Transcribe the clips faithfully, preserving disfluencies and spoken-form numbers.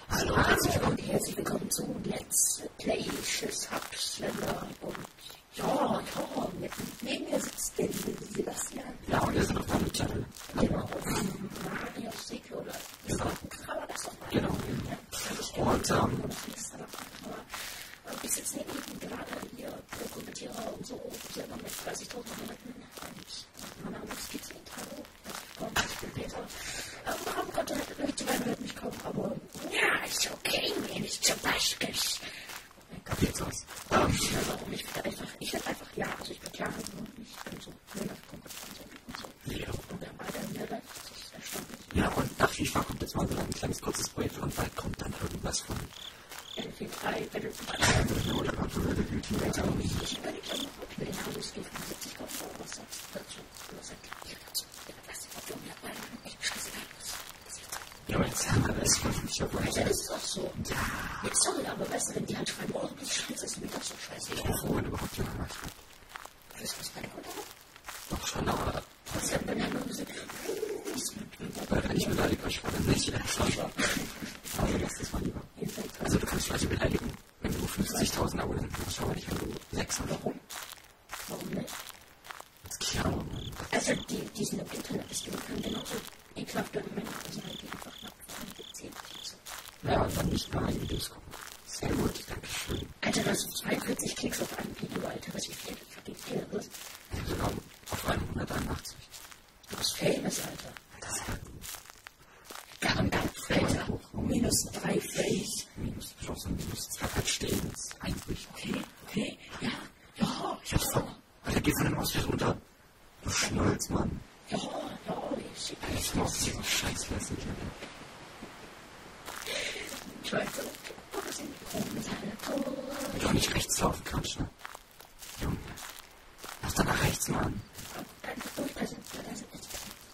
Hallo, herzlich willkommen, herzlich willkommen zu Let's Play Schiss-Abschläger und ja, ja, neben mir sitzt der Sebastian. Ja, und wir sind auf meinem Channel. Genau, Mario Seke oder genau. Kann man das doch mal? Genau. Ja, das ist und, ähm, ich sitze neben ihm gerade hier, Kommentierer und so, selber mit dreißigtausend Leuten und mein Name ist Skizit, hallo, ich bin Peter. Warum konnte ich zu meinem Hört nicht kommen, aber ja, ist okay, mir ist zum Beispiel. Gott, jetzt was. Ähm, ja, warum? Ich werde einfach, ich werde einfach, ja, also ich bin klar, und ich bin so, ne, das kommt und so. Ja. Und der Mal in der Live, das ist erstaunlich. Ja, und nach FIFA kommt jetzt mal so ein kleines kurzes Projekt und bald kommt dann irgendwas von N V drei, Battlefield oder aktuelle YouTube. Ich überlege dann noch, ob ich mir den Handelsgift von siebzig kaufe, oder was sagst du dazu? Oder sagt ihr dazu? Was ist das? Weil ich scheißegal muss. Ja, aber jetzt haben wir das von FIFA. Ja, das ist auch so. Ja. Jetzt sorry, aber weißt du, wenn die halt schreiben, oh, das ist scheiße, ist mir das so scheiße. Ich bin froh, wenn überhaupt jemand macht. Weißt du, was meine Mutter hat? Doch schon, aber Was hat meine Mutter gesagt? wenn ich beleidigt euch vor, dann nicht. Also lass das mal lieber. Also du kannst Leute beleidigen, wenn du fünfzigtausend Abonnenten hast, aber nicht, wenn du sechs hast. Warum? Warum nicht? Keine Ahnung. Also die, die sind im Internet, das können genauso ekelhafte Männer sein, die einfach nach vorne gezählt sind. Ja, und dann nicht mal in Videos gucken. Sehr gut, danke schön. Alter, du hast zweiundvierzig Klicks auf ein Video, Alter, was ich viel, fucking viel was? Ja, sogar auf hunderteinundachtzig. Du bist famous, Alter. Das ist halt Garantiert, Alter. Minus drei Frames. Minus, ich hoffe, minus zwei halt stehen. Das ist eigentlich okay. Okay, ja, ja, ich hab's voll. Alter, geh von dem Ausweg runter. Du Schnolz, Mann. ja, ja, ich Alter, ich mach dir so scheißlässig. Ich weiß so, was sind die Wenn du auch nicht rechts laufen kannst, ne? Junge. Lauf dann nach rechts, Mann. Einfach durchpressen, da sind jetzt.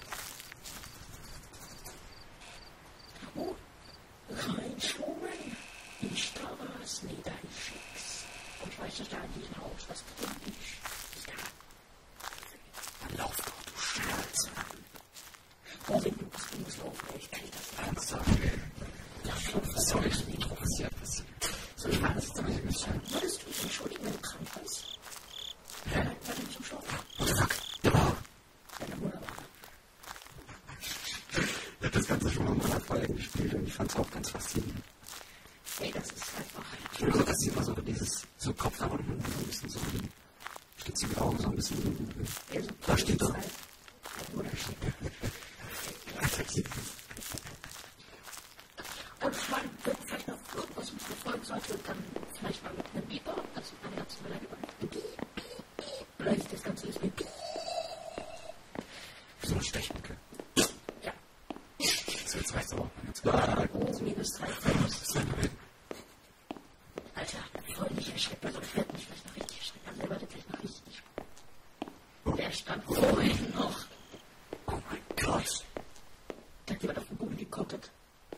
Oh, reinschwungen, die Straße niederschicks. Und ich weiß, dass da in diesem Haus was drin ist. Ja. Dann lauf doch, du Schnolz, Mann. Oh, wenn du was musst laufen, ich kann das Ernsthaft? Ja, schon, Was soll ich nicht interessiert wissen? So, ich meine, das ist doch nicht mich sein. Würdest du dich entschuldigen, wenn du krank bist? Hä? Bei dem Zuschauer? What the fuck? Ja. Deine Mutter war. Ich hab das Ganze schon mal in meiner Folge gespielt und ich fand's auch ganz faszinierend. Ey, das ist einfach. Ich will so, dass sie immer so dieses, so Kopf nach unten, so ein bisschen so, steht sie die Augen so ein bisschen, Also, da steht doch. Deine Mutter steht da. Und vielleicht, wenn vielleicht noch irgendwas mit mir folgen sollte, dann vielleicht mal mit einem Beeper, also eine ganze Beleidigung. Vielleicht das Ganze ist mit So eine Stechmücke. ja. So, jetzt reicht's aber. Jetzt war Oh, minus drei. Alter, voll nicht erschreckt, also ich werde mich vielleicht noch richtig erschreckt. Also er wird gleich noch richtig. Und er stand vorhin noch. oh mein Gott. Da hat jemand auf den Boden gekottet.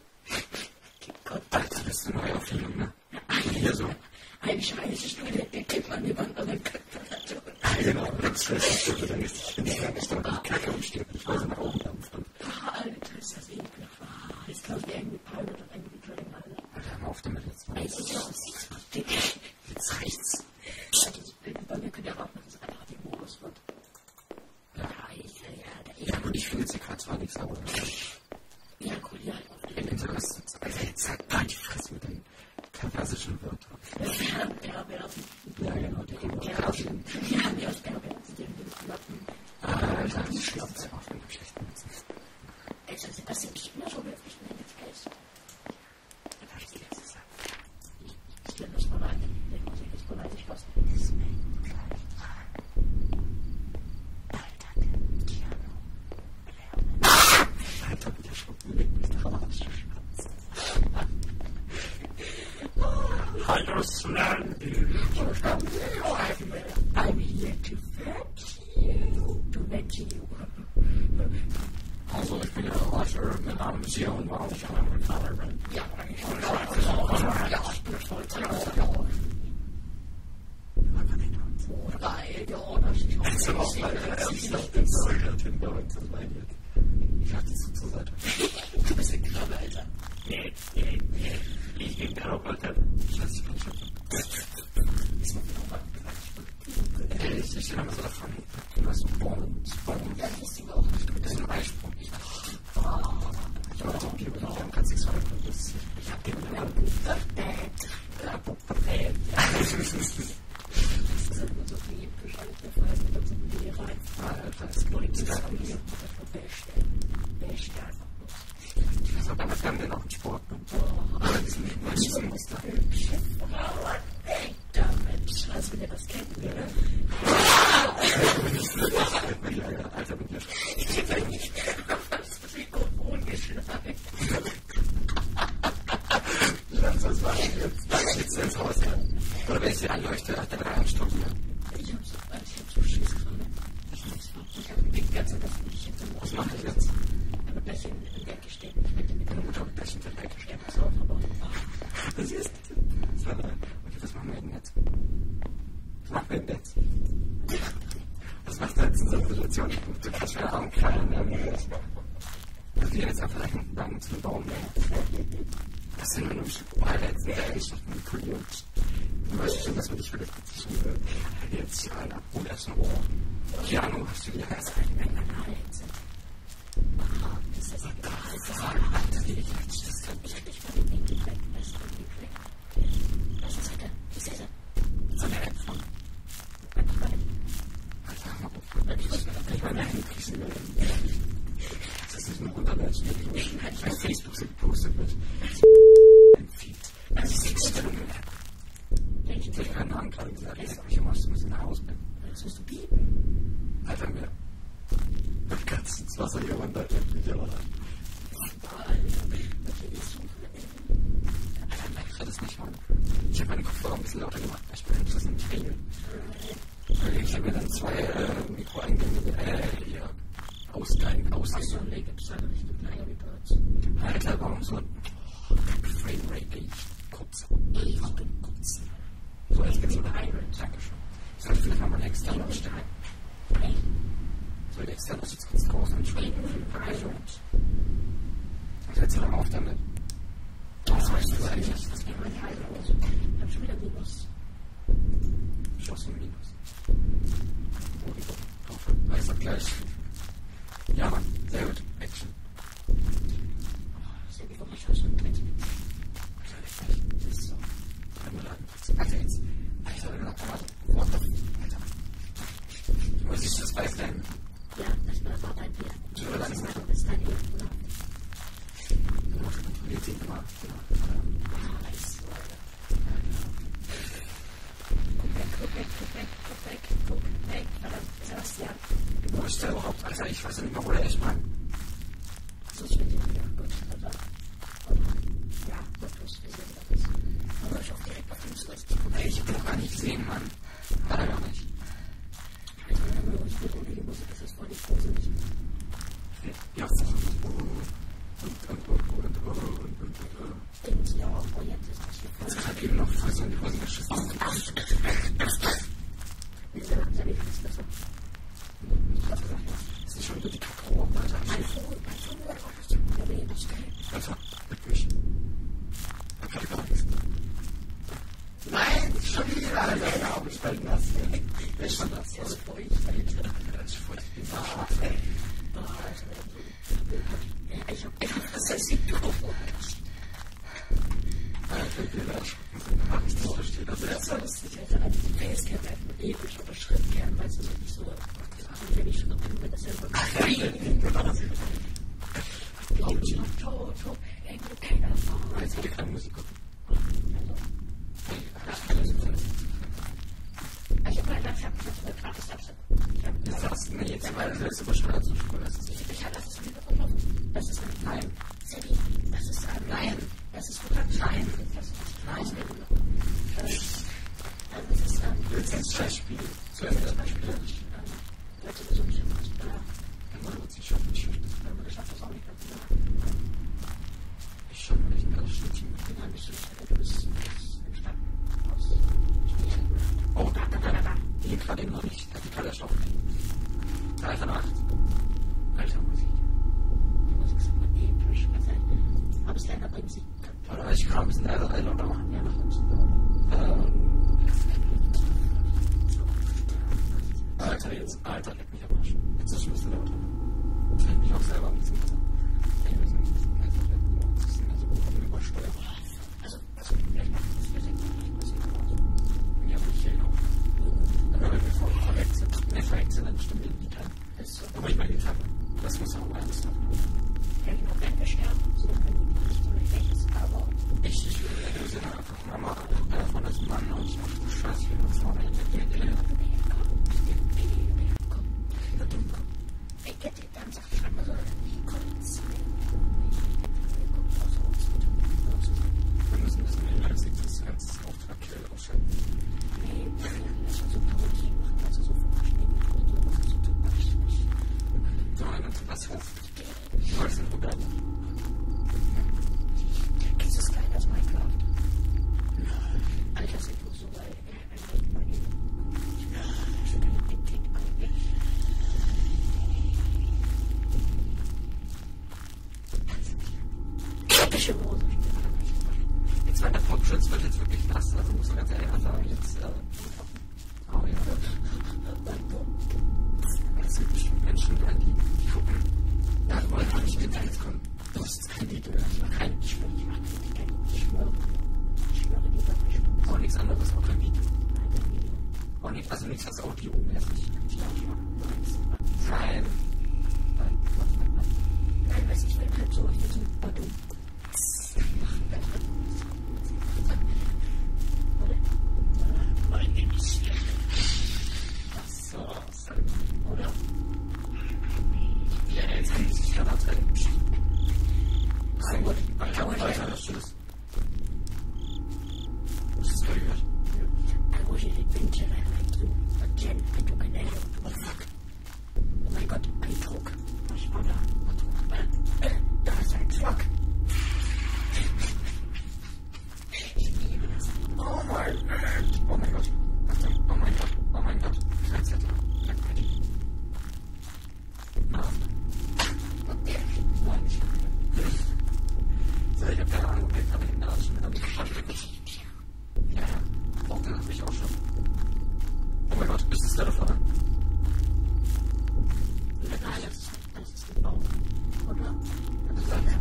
Alter, das ist eine neue Aufstellung, ne? Hier so. Ein scheiße Studie, der Tipp an die Wand an den Köpfen. Ah, genau. Das ist so, dann ist es dann die Kacke umsteht. Ich weiß in den Augen dampfen. Alter, ist das ekelhaft. Jetzt glaube ich irgendwie Pirate und irgendwie Dragon, Alter. Alter, hör mal auf damit jetzt. Ey, so sieht's aus. Jetzt reicht's. Bei mir könnt ihr erwarten, dass es einfach die Modus wird. Ja, ich, ja, der Ja gut, ich finde jetzt hier gerade zwar nichts, aber ejakuliert auf den im Interesse. Alter, jetzt sag mal die Fresse mit den perversischen Wörtern. Perversen. Ja, genau, die Perversen. Wir haben ja aus Perversen den Lappen. Alter, die schlafen sehr auf mit dem schlechten Witzen. Alter, sind das nicht immer so höflich, wenn ich jetzt weiß? Was hab ich dir jetzt gesagt? Ich will das mal rein. Ich muss mich nicht beleidigt was. Alter, wie der Schruppen legt mich doch am Arsch. Hallo, Slendy. I'm here to fetch you. To fetch you. Also, ich bin ja heute mit einem Museum, warum ich an einem Vater bin. Ja, ich bin ja, ich bin stolz. Ja, Drei, ja, das ist Also, auch mal ernsthaft, das soll gerade hin, aber das meine ich jetzt. Ich hab die so zur Seite. Du bist ein Krabbe, Alter. Ich gebe der Roboter. Ich weiß nicht, was ich habe. Ich stehe immer so davon. Du hast einen Baum. Ja, das ist auch nicht gut. Das ist ein Eisprung. Ich habe auch lieber noch ein ganz sexuell. Ich habe den Namen. Ja, Puppet. Das ist immer so wie bescheuert der Fall. Da sind wir rein. Das ist nur die Zusammenhänge. Ich weiß auch, was haben wir noch einen Sport? Aber die sind nicht mal so Muster. Damit, als wenn ihr das kennt, ne? Alter, bin ich ich hätte eigentlich das Mikrofon geschlagen. Das war jetzt. Das ist jetzt ins Haus. Oder wenn ich sie anleuchte, hat er drei Ansturm hier. Ich hab so, ich hab so Schiss gerade. Ich nicht. Ich hab die ganze Zeit nicht hinter mir. Was mache ich jetzt? Aber gleich in der Ecke stehen. Ich möchte mit dem Motor gleich in der Ecke stehen. Pass auf, aber. Das ist. Okay, was machen wir denn jetzt? Was machen wir denn jetzt? Was macht er jetzt in so einer Situation? Du kannst mir Arm krallen. Wir gehen jetzt einfach lang zu dem Baum. Das sind nur Alter, jetzt sind wir eigentlich noch manipuliert. Du weißt schon, dass wir dich vielleicht beziehen. Jetzt hier einer. Oh, da ist ein Ohr. Keanu, hast du wieder erst einen Menge Hals? Das ist ein Alter, das ist das kann ich nicht von dem Winkel weg. Das ist von dem Winkel weg. Das ist heute. Ich sehe so. So eine App von. Alter, mach auf. Ich meine, ich krieg's nicht mehr. Das ist ein Runterwärts. Ich bei Facebook so gepostet wird. Ein Feed. Das ist die Stellung. Ich habe keinen Namen gerade gesagt. Ich sag mich immer, du musst nach Hause bringen. Jetzt musst du piepen. Alter, mir. Ich kann ins Wasser hier runter. Ich bin aber da. Alter, ich kann das nicht machen. Ich habe meinen Kopfhörer ein bisschen lauter gemacht. Ich bin das nicht regeln. Ich habe mir dann zwei äh, Mikroeingänge, äh, hier. Ausgang, Ausgang. Achso, nee, gibt's da nicht mit Langer wie Alter, warum so ein Framerate, ich kotze. Ich bin kotzen. So, jetzt geht's wieder rein. Dankeschön. Ich sollte vielleicht mal meine externe ausstellen. So, die externe ist jetzt kurz raus. Entschuldigung für die Verweichung. Ich setze dann auf damit. Das weißt du eigentlich nicht. Das geht meine Heilung aus. Ich hab schon wieder Minus. Schlossen Minus. Oh, die Taufe. Weiß er gleich. Ja, Mann, sehr gut. Action. Oh, das ist irgendwie von mir schon mit. Das ist so. Alter, jetzt. Alter, Alter, what the Alter. Du musst dich das Weiß lernen. Ja, das war bei dir. Du wirst das machen. Das ist dein Leben, oder? Du musst kontrolliert ihn immer. Ah, weiß. Guck weg, guck weg, guck weg, guck weg, guck weg. Verdammt, Sebastian. Du musst ja überhaupt, Alter, ich weiß nicht mehr, wo der ist, Mann. So, ich bin ja gut, oder? Ja, gut, du hast gesehen, das ist. Aber ich auch direkt auf den Slist. Ey, ich hab den noch gar nicht gesehen, Mann. Hat er gar nicht. Ich bin nur nicht gut ohne die Musik, das ist voll nicht gruselig. Ja, und, und, und, und, und, und, und, und. Denkt ihr auch, oh, jetzt ist das hier voll. Jetzt hat eben noch fast in die Hosen geschissen. Wieso haben sie nicht das so? Das ist schon so die Kakao, Alter. Mein Vogel, mein Vogel, das ist ja wenig. Alter, mit mich. Da kann ich gar nichts. Nein, schon wieder, Alter. Ja, aber ich bin nass. Ich bin nass. Das ist feucht, Alter. Das ist feucht. Ich bin schwarz, ey. Oh, Alter. Ich hab gedacht, das heißt, ich bin Alter, ich bin erschrocken. Ich das verstehe das. Das war lustig, Alter. Die Facecam hat mit ewig überschritten gern, weißt du, so nicht so. Wenn ich schon noch bin, wenn das ja so. Ciao, ciao. Ey, du keine Erfahrung. Jetzt will ich keine Musik gucken. Ich hab mal gedacht, ich hab das gratis abschnitt. Das sagst du mir jetzt, weil das ist übersteuert zu Schule. Ich hab das wieder verlaufen. Das ist ein Nein. Sadie, das ist ein Nein. Das ist guter Nein. Das ist Nein. Das ist ein. Du willst jetzt Scheiß spielen. Zu Ende das Beispiel. Leute, so nicht immer. Dann wird sich schon nicht schlecht. Ich schaff das auch nicht. Ich schau mal, ich bin ganz schlimm. Nein, bist du nicht. Du bist entspannt. Oh, da, da, da, da, da. Die geht gerade eben noch nicht. Da geht gerade erst auf. Alter, Nacht. Alter Musik. Die Musik ist immer episch. Aber es lernt bringt sich selber ein bisschen besser. Wir müssen ein bisschen besser werden. Das ist immer so gut übersteuert. Also, was wir vielleicht machen, ist wir denken, was wir machen. Ja, aber ich sehe auch. Aber wenn wir voll korrekt sind, mehr korrekt sind, dann stimmt die Gitarre. Aber ich meine Gitarre, das muss auch alles noch. Ja, genau, wenn wir sterben, so wenn die nicht so weg ist, aber ich, ich will ja nur sind einfach Mama äh, von diesem Mann und ich mache das Scheiß hier nach vorne. dann sagt die andere, ich komme jetzt wir müssen das in den Leipzig das als Auftrag ausschalten. Nee, lass uns so Parodien machen, also so von verschiedenen Methoden, was ist so typisch. So, und was heißt? Du wolltest den Programm. Kennst du das gleich als Minecraft? Alter, sind wir so bei ich bin ein Dick-Dick eigentlich. Epische Hose. Jetzt war der Popschutz wird jetzt wirklich nass, also muss man ganz ehrlich sagen, jetzt, äh, oh ja. Das sind bestimmt Menschen, die, die gucken. Ja, wir wollen auch nicht in Details kommen. Du hast jetzt kein Video, ich mach kein, ich schwöre, ich mach kein Video, ich schwöre. Ich schwöre, die wird nicht stimmen. Auch nichts anderes, auch kein Video. Nein, kein Video. Auch nicht, also nichts als Audio, mäßig. Nein. Nein, nein, nein. Nein, weiß ich, will halt so, ich will so ein Badum. So, oder? Ja, jetzt kann ich sich ja noch trennen. Nein, gut, weiter, weiter, das ist. Was ist da gehört? I wish it had been till I went through. Again, I took an arrow to a fuck. Oh my god, I took. Was war da? Da ist ein Truck. Ich liebe das. Oh mein Gott. Oh mein Gott. Oh mein Gott. Oh mein Gott. Kein Zettel. Merkwürdig. Nacht. Nein, nicht. So, ich hab keine Ahnung, aber den Namen mit einem Geschmack. Ja, ja. Auch den hab ich auch schon. Oh mein Gott, ist das Telefon? Nein, das ist nicht. Das ist ein Baum. Oder? Das ist alles.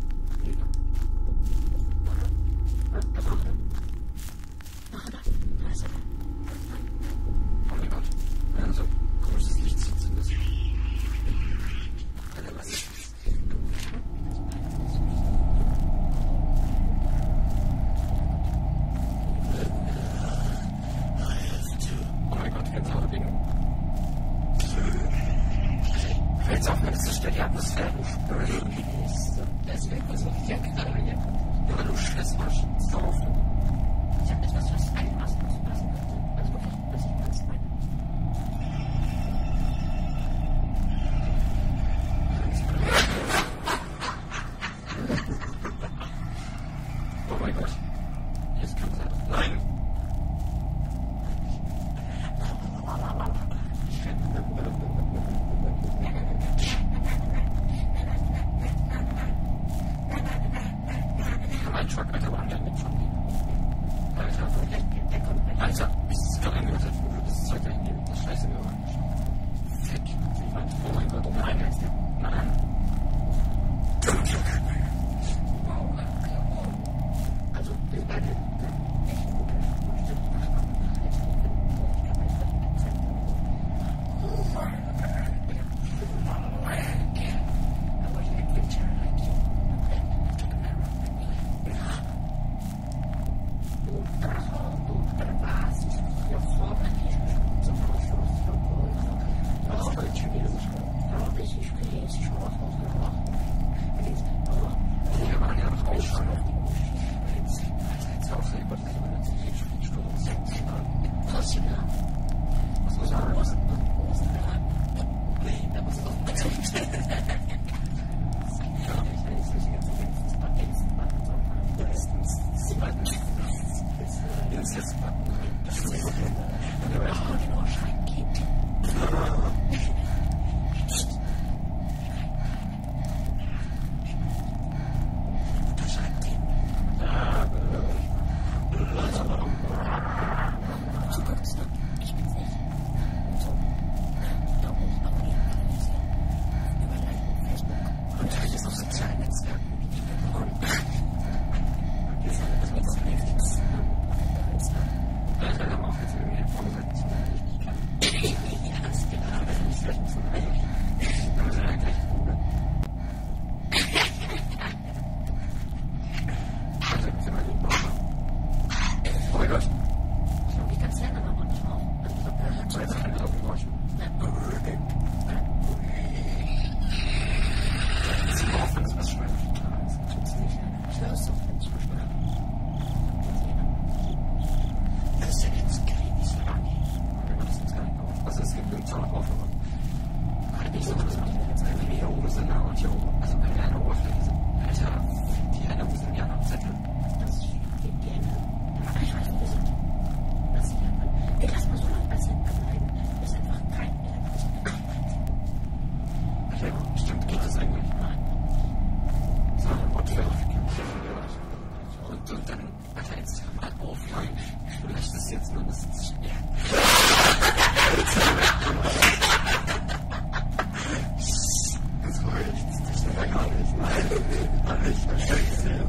Oh mein Gott. Ja, so großes Licht zieht in das. Alter, was ist das? Oh mein Gott, ganz harte Dinge. Fällt's auf, wenn es so schnell die Atmosphäre spürt. Deswegen, also, ich denke gerade hier. Ja, du Scheißarsch. Sauf. Ich habe etwas, was einigermaßen dazu passen könnte. Also wirklich, was ich ernst meine. Oh mein Gott. Jetzt kann es sein. Nein. Mein Truck, Alter, war der mit von mir. Ja, stimmt, geht das eigentlich? Nein. So, und Verification. Und, und dann, Alter, jetzt hör mal auf, Leute. Vielleicht ist jetzt nur das ist schwer. Das war jetzt, das ist ja gar nicht. Nein, nein, ich verstehe es ja.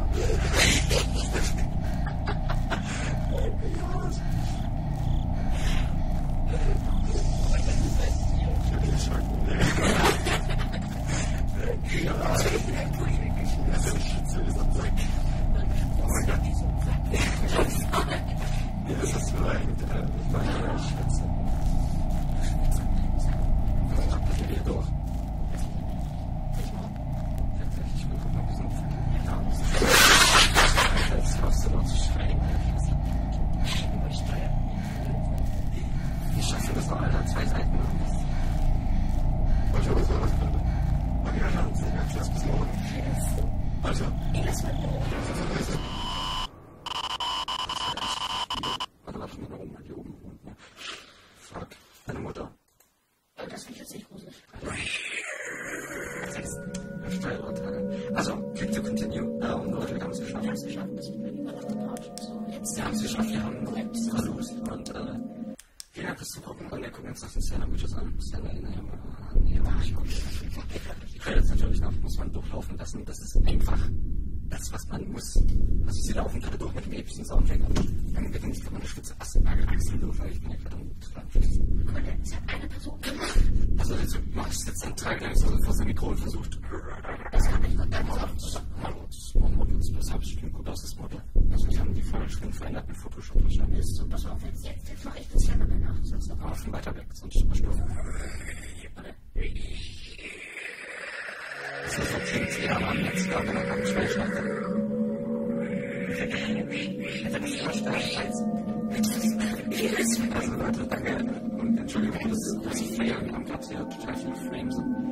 Also, click to continue. Ähm, Leute, wir haben es geschafft. Wir haben es geschafft. Das ist über Nacht so, jetzt. Wir haben es geschafft. Wir haben korrekt versucht. Und, äh, vielen Dank fürs Zugucken. Und wir gucken jetzt noch den Scanner-Mythos an. Scanner, nee, nee, mach ich auch nicht. Die Credits natürlich noch, muss man durchlaufen lassen. Das ist einfach das, was man muss. Also, sie laufen gerade durch mit dem epischen Soundtrack. Aber dann wird nicht von der Spitze Achsel durch, weil ich bin ja gerade am es hat eine Person gemacht. Also, du machst jetzt ein Teil, der so vor seinem Mikro versucht. Das kann ich nicht ganz sagen. Das habe ich gut aus, das Model. Also, die haben die Vorschriften verändert mit Photoshop wahrscheinlich. Ist so, pass auf, jetzt, jetzt, jetzt mache ich das ja mal nach. Sonst noch von weiter weg, sonst überstufen. Das ist so klingt eher am letzten Tag, wenn man ganz schnell schneidet. Hätte mich immer stark als. Also, Leute, danke. Und Entschuldigung, dass das Flair, wir haben gerade hier total viele Frames.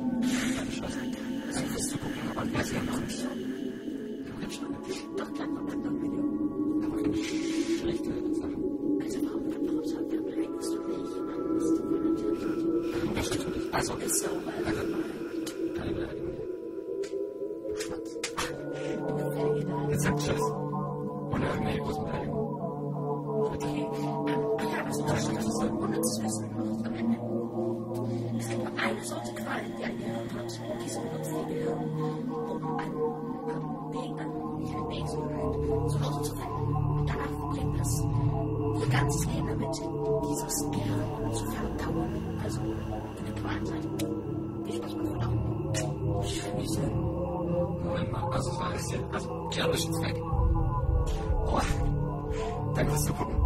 Danke fürs Zugucken, aber wir sehen noch nicht. Doch, klar, noch ein Video. Aber keine schlechte Sache. Also, warum, warum soll der beleidigst du nicht? Das ist doch natürlich. Das ist natürlich. Also, ist so, weil. Keine Beleidigung hier. Du Schwanz. Jetzt sagt Tschüss. Oder, nee, große Beleidigung. Okay. Das ist so unnützes Wissen noch am Ende. Es gibt nur eine Sorte Qualen, die ein Gehirn hat. Und diese benutzt ihr Gehirn, um einen Weg, einen Weg zu Hause zu finden. Und danach bringt es ihr ganzes Leben damit, dieses Gehirn zu verdauen. Also, eine Qualen sein. Viel Spaß beim Verdauen. Wieso? Moment mal, also, es war alles hier. Also, Gehirn ist jetzt weg. Boah. Danke fürs Zugucken.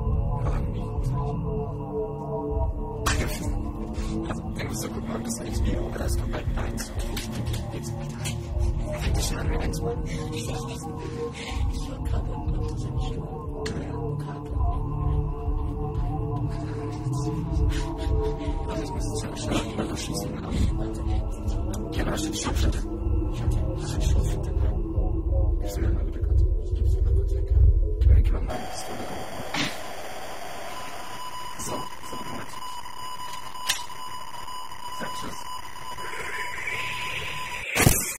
Also, wenn du so gut magst, das nächste Video, aber das kommt bald eins. Ich denke, jetzt weiter. Fängt dich schon an, mir eins zu machen. Ich weiß nicht. Ich höre gerade, ob das eine Stimme Also, ich muss jetzt ja schnell jemanden schießen. Ja, da steht Scharfschütte. Da steht Scharfschütte. Gibst du mir mal bitte kurz? Ich gebe es dir mal kurz weg. Gib mir mal, das ist